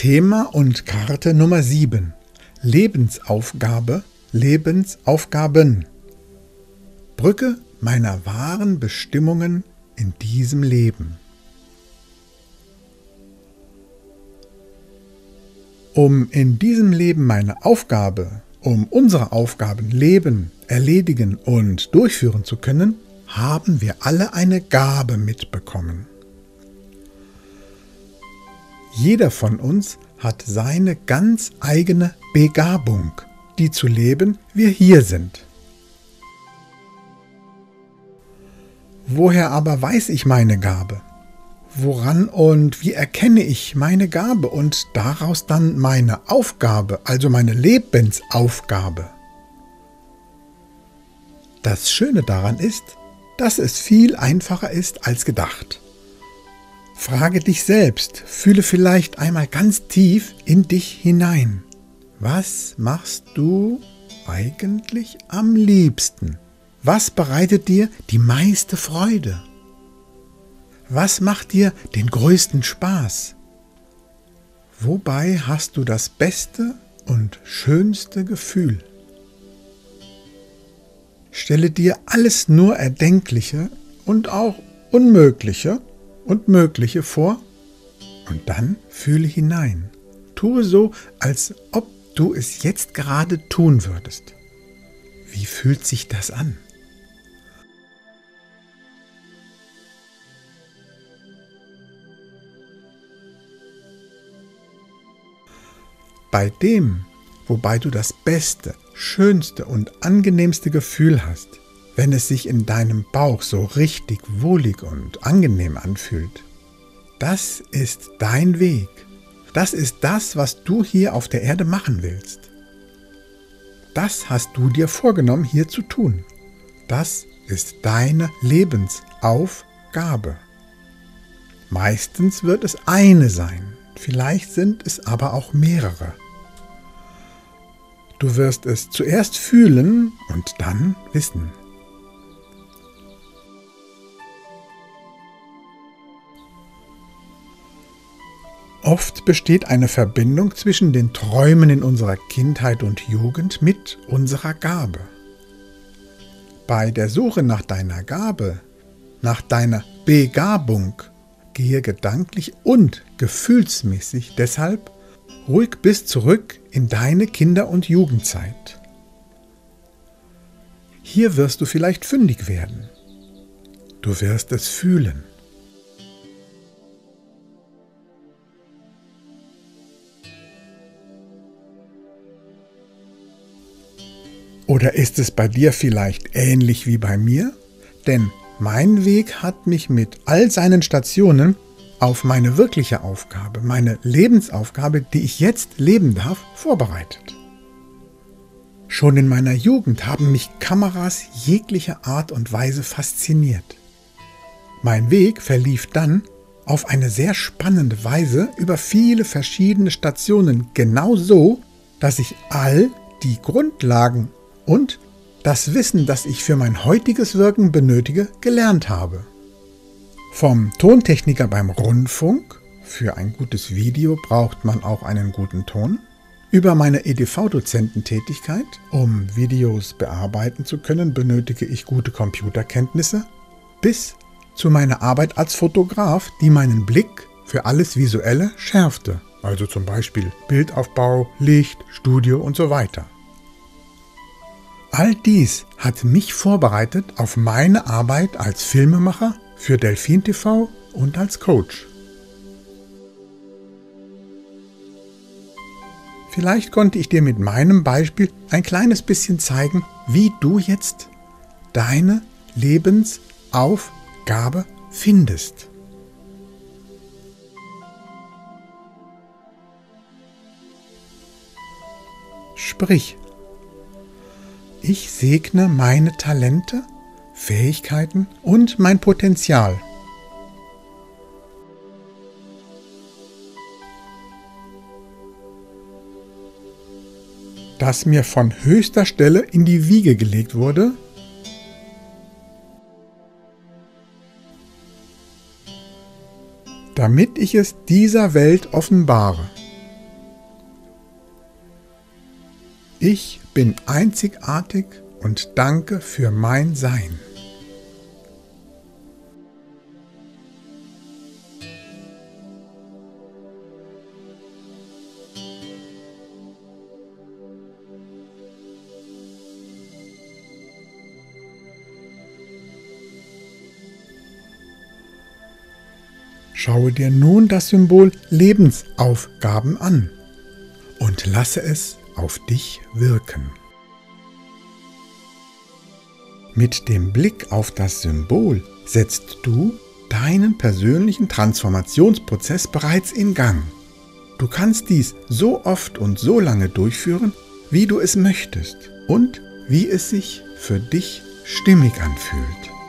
Thema und Karte Nummer 7. Lebensaufgabe, Lebensaufgaben. Brücke meiner wahren Bestimmungen in diesem Leben. Um in diesem Leben meine Aufgabe, um unsere Aufgaben leben, erledigen und durchführen zu können, haben wir alle eine Gabe mitbekommen. Jeder von uns hat seine ganz eigene Begabung, die zu leben wir hier sind. Woher aber weiß ich meine Gabe? Woran und wie erkenne ich meine Gabe und daraus dann meine Aufgabe, also meine Lebensaufgabe? Das Schöne daran ist, dass es viel einfacher ist als gedacht. Frage dich selbst, fühle vielleicht einmal ganz tief in dich hinein. Was machst du eigentlich am liebsten? Was bereitet dir die meiste Freude? Was macht dir den größten Spaß? Wobei hast du das beste und schönste Gefühl? Stelle dir alles nur Erdenkliche und auch Unmögliche und Mögliche vor und dann fühle hinein. Tue so, als ob du es jetzt gerade tun würdest. Wie fühlt sich das an? Bei dem, wobei du das beste, schönste und angenehmste Gefühl hast, wenn es sich in deinem Bauch so richtig wohlig und angenehm anfühlt. Das ist dein Weg. Das ist das, was du hier auf der Erde machen willst. Das hast du dir vorgenommen, hier zu tun. Das ist deine Lebensaufgabe. Meistens wird es eine sein, vielleicht sind es aber auch mehrere. Du wirst es zuerst fühlen und dann wissen. Oft besteht eine Verbindung zwischen den Träumen in unserer Kindheit und Jugend mit unserer Gabe. Bei der Suche nach deiner Gabe, nach deiner Begabung, gehe gedanklich und gefühlsmäßig deshalb ruhig bis zurück in deine Kinder- und Jugendzeit. Hier wirst du vielleicht fündig werden. Du wirst es fühlen. Oder ist es bei dir vielleicht ähnlich wie bei mir? Denn mein Weg hat mich mit all seinen Stationen auf meine wirkliche Aufgabe, meine Lebensaufgabe, die ich jetzt leben darf, vorbereitet. Schon in meiner Jugend haben mich Kameras jeglicher Art und Weise fasziniert. Mein Weg verlief dann auf eine sehr spannende Weise über viele verschiedene Stationen, genau so, dass ich all die Grundlagen und das Wissen, das ich für mein heutiges Wirken benötige, gelernt habe. Vom Tontechniker beim Rundfunk, für ein gutes Video braucht man auch einen guten Ton, über meine EDV-Dozententätigkeit, um Videos bearbeiten zu können, benötige ich gute Computerkenntnisse, bis zu meiner Arbeit als Fotograf, die meinen Blick für alles Visuelle schärfte, also zum Beispiel Bildaufbau, Licht, Studio und so weiter. All dies hat mich vorbereitet auf meine Arbeit als Filmemacher für Delfin TV und als Coach. Vielleicht konnte ich dir mit meinem Beispiel ein kleines bisschen zeigen, wie du jetzt deine Lebensaufgabe findest. Sprich. Ich segne meine Talente, Fähigkeiten und mein Potenzial. Das mir von höchster Stelle in die Wiege gelegt wurde, damit ich es dieser Welt offenbare. Ich bin einzigartig und danke für mein Sein. Schaue dir nun das Symbol Lebensaufgaben an und lasse es auf dich wirken. Mit dem Blick auf das Symbol setzt du deinen persönlichen Transformationsprozess bereits in Gang. Du kannst dies so oft und so lange durchführen, wie du es möchtest und wie es sich für dich stimmig anfühlt.